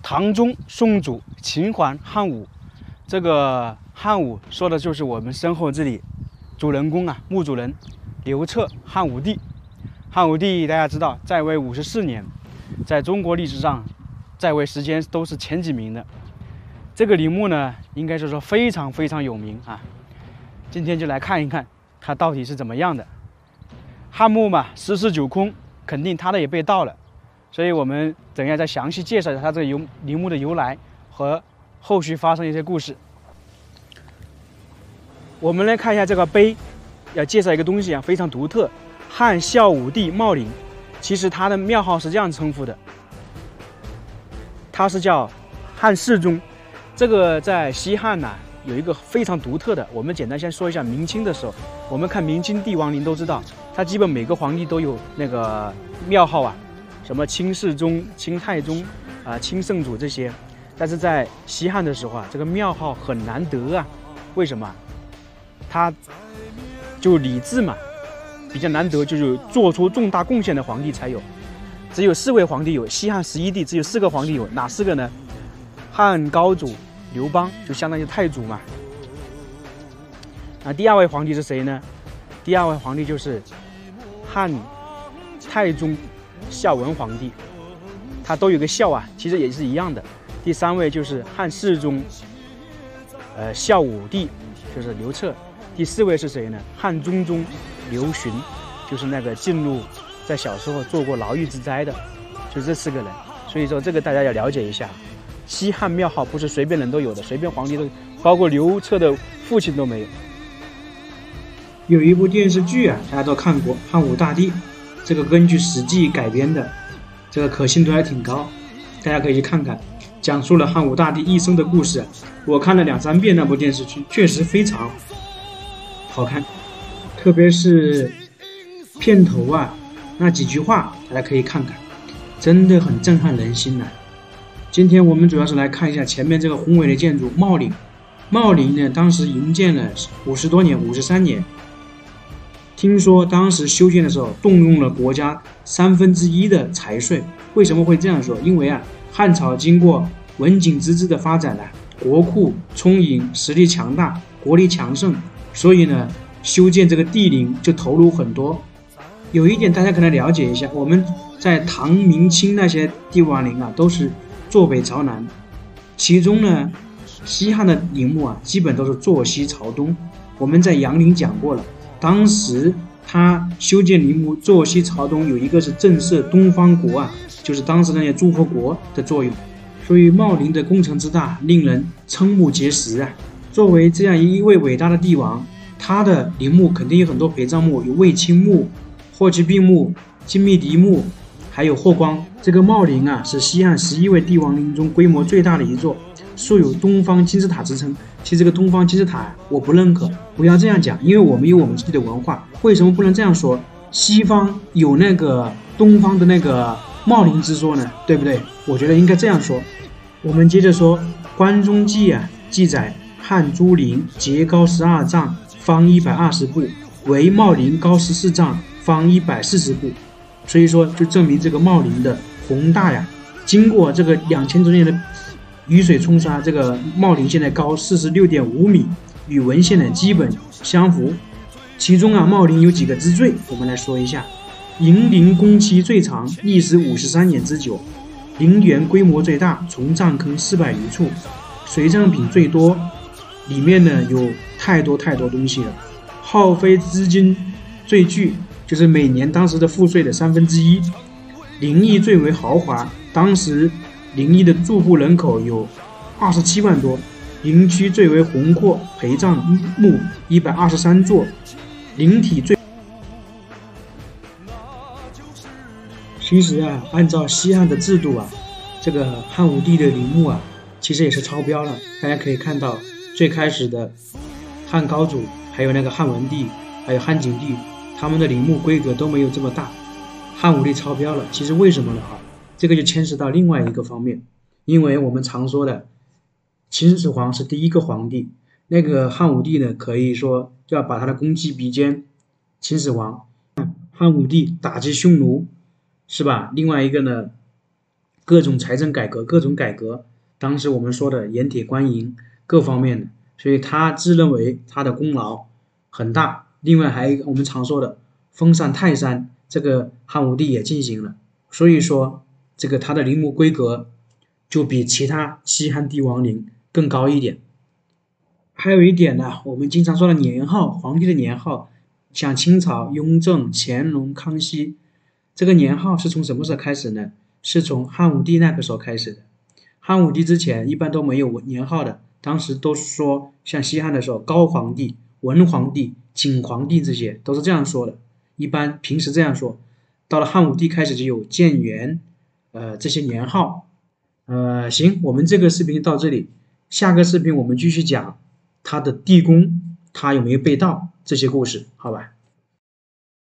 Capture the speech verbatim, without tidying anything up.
唐宗、宋祖、秦桓、汉武。这个汉武说的就是我们身后这里主人公啊，墓主人刘彻，汉武帝。汉武帝大家知道，在位五十四年，在中国历史上在位时间都是前几名的。这个陵墓呢，应该是说非常非常有名啊。今天就来看一看它到底是怎么样的。汉墓嘛，十室九空，肯定它的也被盗了。所以我们等一下再详细介绍一下它这个由陵墓的由来和后续发生一些故事。我们来看一下这个碑，要介绍一个东西啊，非常独特。汉孝武帝茂陵，其实它的庙号是这样称呼的，它是叫汉世宗。这个在西汉呢、啊、有一个非常独特的，我们简单先说一下明清的时候，我们看明清帝王陵都知道，它基本每个皇帝都有那个庙号啊，什么清世宗、清太宗啊、清圣祖这些。但是在西汉的时候啊，这个庙号很难得啊，为什么？他就礼制嘛，比较难得，就是做出重大贡献的皇帝才有，只有四位皇帝有。西汉十一帝只有四个皇帝有，哪四个呢？汉高祖刘邦就相当于太祖嘛。那第二位皇帝是谁呢？第二位皇帝就是汉太宗孝文皇帝，他都有个孝啊，其实也是一样的。第三位就是汉世宗，呃，孝武帝就是刘彻。第四位是谁呢？汉中宗刘询，就是那个进入在小时候做过牢狱之灾的，就这四个人。所以说这个大家要了解一下。西汉庙号不是随便人都有的，随便皇帝都，包括刘彻的父亲都没有。 有一部电视剧啊，大家都看过《汉武大帝》，这个根据史记改编的，这个可信度还挺高，大家可以去看看，讲述了汉武大帝一生的故事。我看了两三遍那部电视剧，确实非常好看，特别是片头啊那几句话，大家可以看看，真的很震撼人心呐、啊。今天我们主要是来看一下前面这个宏伟的建筑茂陵。茂陵呢，当时营建了五十多年，五十三年。听说当时修建的时候动用了国家三分之一的财税。为什么会这样说？因为啊，汉朝经过文景之治的发展呢、啊，国库充盈，实力强大，国力强盛，所以呢，修建这个帝陵就投入很多。有一点大家可能了解一下，我们在唐明清那些帝王陵啊，都是坐北朝南，其中呢，西汉的陵墓啊，基本都是坐西朝东。我们在杨陵讲过了，当时他修建陵墓坐西朝东，有一个是震慑东方国啊，就是当时那些诸侯国的作用。所以茂陵的工程之大，令人瞠目结舌啊！作为这样一位伟大的帝王，他的陵墓肯定有很多陪葬墓，有卫青墓、霍去病墓、金密迪墓，还有霍光。这个茂陵啊，是西汉十一位帝王陵中规模最大的一座，素有东方金字塔之称。其实这个东方金字塔我不认可，不要这样讲，因为我们有我们自己的文化。为什么不能这样说？西方有那个东方的那个茂陵之说呢，对不对？我觉得应该这样说。我们接着说，《关中记》啊记载，汉朱陵节高十二丈，方一百二十步，为茂陵高十四丈，方一百四十步。所以说，就证明这个茂陵的宏大呀。经过这个两千多年的雨水冲刷，这个茂陵现在高四十六点五米，与文献的基本相符。其中啊，茂陵有几个之最，我们来说一下。营陵工期最长，历时五十三年之久；陵园规模最大，从葬坑四百余处；随葬品最多，里面呢有太多太多东西了。耗费资金最巨，就是每年当时的赋税的三分之一。陵邑最为豪华，当时陵邑的住户人口有二十七万多。陵区最为宏阔，陪葬墓一百二十三座，陵体最。其实啊，按照西汉的制度啊，这个汉武帝的陵墓啊，其实也是超标了。大家可以看到，最开始的汉高祖，还有那个汉文帝，还有汉景帝，他们的陵墓规格都没有这么大。汉武帝超标了，其实为什么呢？哈，这个就牵涉到另外一个方面，因为我们常说的秦始皇是第一个皇帝，那个汉武帝呢，可以说就要把他的功绩比肩秦始皇。汉武帝打击匈奴，是吧？另外一个呢， 各种财政改革，各种改革，当时我们说的盐铁官营各方面的，所以他自认为他的功劳很大。另外还有一个我们常说的封禅泰山，这个汉武帝也进行了，所以说这个他的陵墓规格就比其他西汉帝王陵更高一点。还有一点呢，我们经常说的年号，皇帝的年号，像清朝雍正、乾隆、康熙，这个年号是从什么时候开始呢？是从汉武帝那个时候开始的。汉武帝之前一般都没有年号的，当时都是说像西汉的时候，高皇帝、文皇帝、景皇帝这些都是这样说的，一般平时这样说。到了汉武帝开始就有建元，呃这些年号。呃，行，我们这个视频到这里，下个视频我们继续讲他的地宫，他有没有被盗这些故事，好吧？